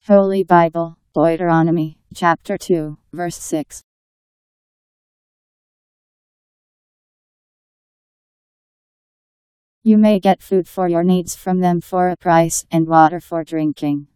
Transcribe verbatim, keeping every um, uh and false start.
Holy Bible Deuteronomy Chapter two, verse six. You may get food for your needs from them for a price, and water for drinking.